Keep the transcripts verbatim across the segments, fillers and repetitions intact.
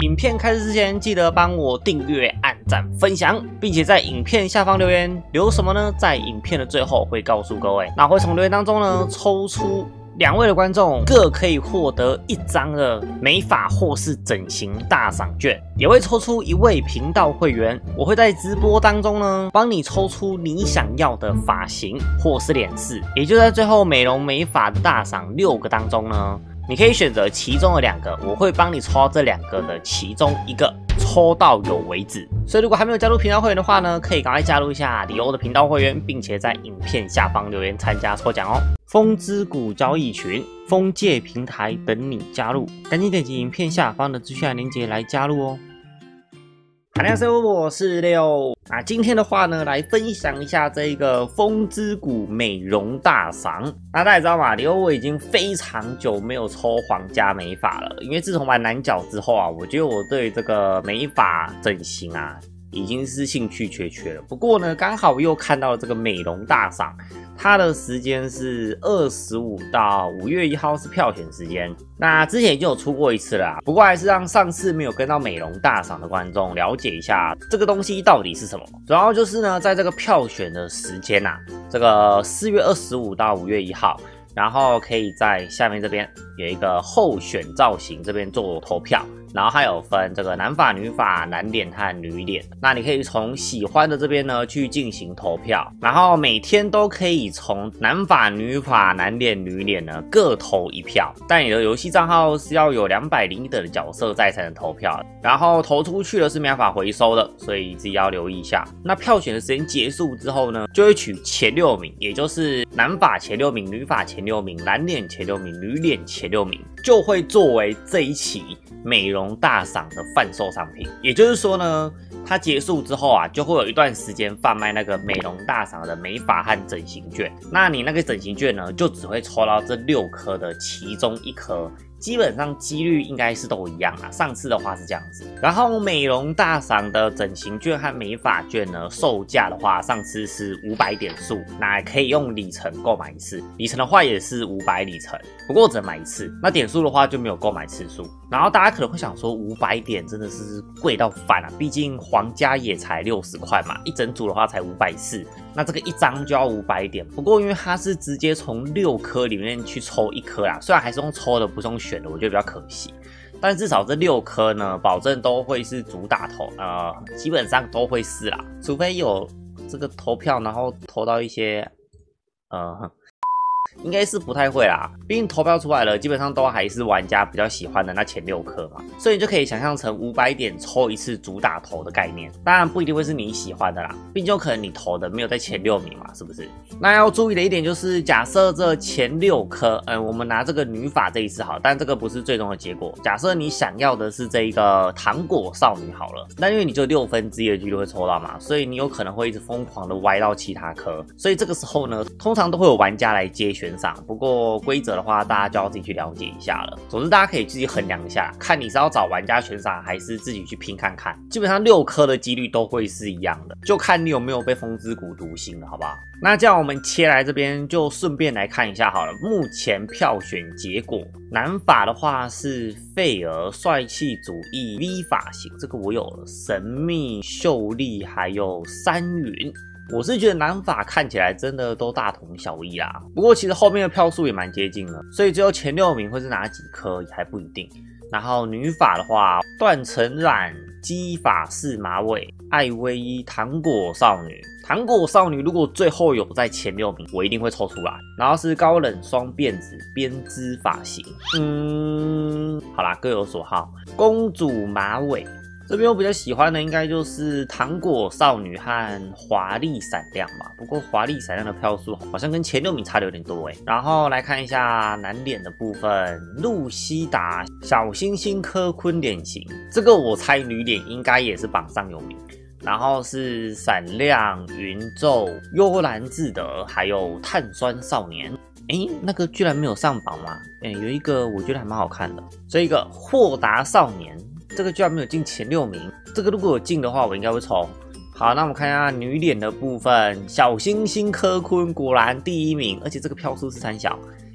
影片开始之前，记得帮我订阅、按赞、分享，并且在影片下方留言。留什么呢？在影片的最后会告诉各位。那会从留言当中呢抽出两位的观众，各可以获得一张的美发或是整形大赏券，也会抽出一位频道会员。我会在直播当中呢，帮你抽出你想要的发型或是脸饰，也就在最后美容美发的大赏六个当中呢，你可以选择其中的两个，我会帮你抽到这两个的其中一个，抽到有为止。所以如果还没有加入频道会员的话呢，可以赶快加入一下李欧的频道会员，并且在影片下方留言参加抽奖哦。风之谷交易群、风界平台等你加入，赶紧点击影片下方的资讯栏链接来加入哦。大家好，我是六。那今天的话呢，来分享一下这个风之谷美容大赏。那大家知道吗？李欧我已经非常久没有抽皇家美发了，因为自从玩男角之后啊，我觉得我对这个美发整形啊，已经是兴趣缺缺了。不过呢，刚好又看到了这个美容大赏。它的时间是二十五到五月一号是票选时间，那之前已经有出过一次了啦，不过还是让上次没有跟到美容大赏的观众了解一下这个东西到底是什么。主要就是呢，在这个票选的时间啊，这个四月二十五到五月一号，然后可以在下面这边有一个候选造型这边做投票。然后还有分这个男发、女发、男脸和女脸，那你可以从喜欢的这边呢去进行投票，然后每天都可以从男发、女发、男脸、女脸呢各投一票，但你的游戏账号是要有两百零一等的角色在才能投票，然后投出去的是没办法回收的，所以自己要留意一下。那票选的时间结束之后呢，就会取前六名，也就是男发前六名、女发前六名、男脸前六名、女脸前六名，就会作为这一期美容大赏的贩售商品。也就是说呢，它结束之后啊，就会有一段时间贩卖那个美容大赏的美发和整形券。那你那个整形券呢，就只会抽到这六颗的其中一颗。基本上几率应该是都一样啊，上次的话是这样子。然后美容大赏的整形券和美发券呢，售价的话，上次是五百点数，那可以用里程购买一次，里程的话也是五百里程，不过只能买一次。那点数的话就没有购买次数。然后大家可能会想说，五百点真的是贵到翻啊，毕竟皇家也才六十块嘛，一整组的话才五百四十，那这个一张就要五百点。不过因为它是直接从六颗里面去抽一颗啦，虽然还是用抽的，不是用选的，我觉得比较可惜。但至少这六颗呢，保证都会是主打头，呃，基本上都会是啦，除非有这个投票，然后投到一些，呃。应该是不太会啦，毕竟投票出来了，基本上都还是玩家比较喜欢的那前六颗嘛，所以你就可以想象成五百点抽一次主打头的概念。当然不一定会是你喜欢的啦，毕竟有可能你投的没有在前六名嘛，是不是？那要注意的一点就是，假设这前六颗，嗯，我们拿这个女发这一次好，但这个不是最终的结果。假设你想要的是这一个糖果少女好了，那因为你就六分之一的几率会抽到嘛，所以你有可能会一直疯狂的歪到其他颗，所以这个时候呢，通常都会有玩家来接选。不过规则的话，大家就要自己去了解一下了。总之，大家可以自己衡量一下，看你是要找玩家悬赏，还是自己去拼看看。基本上六颗的几率都会是一样的，就看你有没有被风之谷读心了，好不好？那这样我们切来这边，就顺便来看一下好了。目前票选结果，男发的话是费儿帅气主义 V 发型，这个我有了，神秘秀丽，还有山云。我是觉得男发看起来真的都大同小异啦，不过其实后面的票数也蛮接近的，所以只有前六名会是哪几颗也还不一定。然后女发的话，断层染、基法式马尾、艾薇伊、糖果少女。糖果少女如果最后有在前六名，我一定会抽出来。然后是高冷双辫子编织发型，嗯，好啦，各有所好。公主马尾。这边我比较喜欢的应该就是糖果少女和华丽闪亮吧，不过华丽闪亮的票数好像跟前六名差的有点多诶。然后来看一下男脸的部分，露西达小星星科昆脸型，这个我猜女脸应该也是榜上有名。然后是闪亮、云咒、幽兰智德，还有碳酸少年。诶，那个居然没有上榜吗？诶，有一个我觉得还蛮好看的，这个豁达少年。这个居然没有进前六名，这个如果有进的话，我应该会抽。好，那我们看一下女脸的部分，小星星科昆果然第一名，而且这个票数是三小，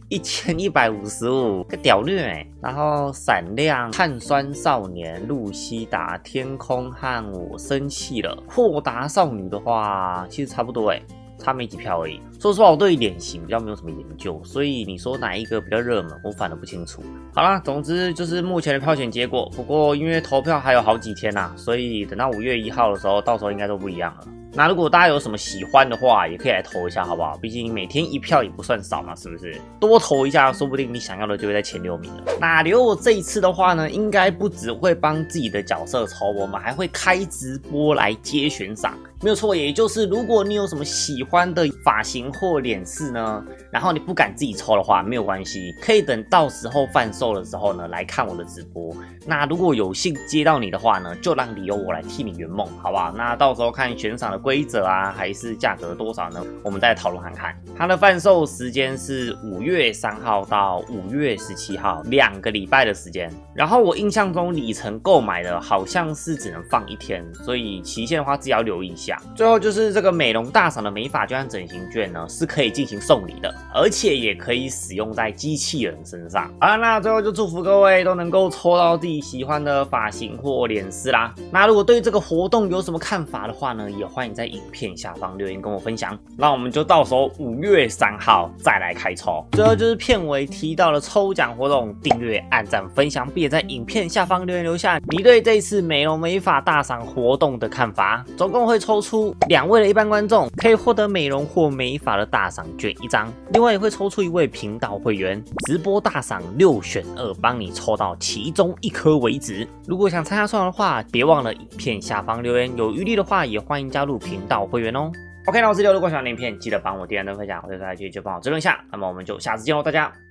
一千一百五十五，个屌虐哎！然后闪亮、碳酸少年、露西达、天空和我生气了。豁达少女的话，其实差不多哎。差没几票而已。说实话，我对脸型比较没有什么研究，所以你说哪一个比较热门，我反而不清楚。好啦，总之就是目前的票选结果。不过因为投票还有好几天呐、啊，所以等到五月一号的时候，到时候应该都不一样了。那如果大家有什么喜欢的话，也可以来投一下，好不好？毕竟每天一票也不算少嘛，是不是？多投一下，说不定你想要的就会在前六名了。那留我这一次的话呢，应该不只会帮自己的角色抽，我们还会开直播来接悬赏。没有错，也就是如果你有什么喜欢的发型或脸饰呢，然后你不敢自己抽的话，没有关系，可以等到时候贩售的时候呢来看我的直播。那如果有幸接到你的话呢，就让理由我来替你圆梦，好不好？那到时候看悬赏的规则啊，还是价格多少呢？我们再讨论看看。它的贩售时间是五月三号到五月十七号，两个礼拜的时间。然后我印象中里程购买的好像是只能放一天，所以期限的话自己要留意一下。最后就是这个美容大赏的美发券和整形券呢，是可以进行送礼的，而且也可以使用在机器人身上。好了，那最后就祝福各位都能够抽到自己喜欢的发型或脸饰啦。那如果对这个活动有什么看法的话呢，也欢迎在影片下方留言跟我分享。那我们就到时候五月三号再来开抽。最后就是片尾提到的抽奖活动，订阅、按赞、分享，并且在影片下方留言留下你对这一次美容美发大赏活动的看法。总共会抽出两位的一般观众，可以获得美容或美发的大赏券一张，另外也会抽出一位频道会员，直播大赏六选二，帮你抽到其中一颗为止。如果想参加抽奖的话，别忘了影片下方留言，有余力的话也欢迎加入频道会员哦。OK， 那我是刘，如果喜欢的影片，记得帮我点赞、分享，或者在继续就帮我追踪一下。那么我们就下次见喽，大家。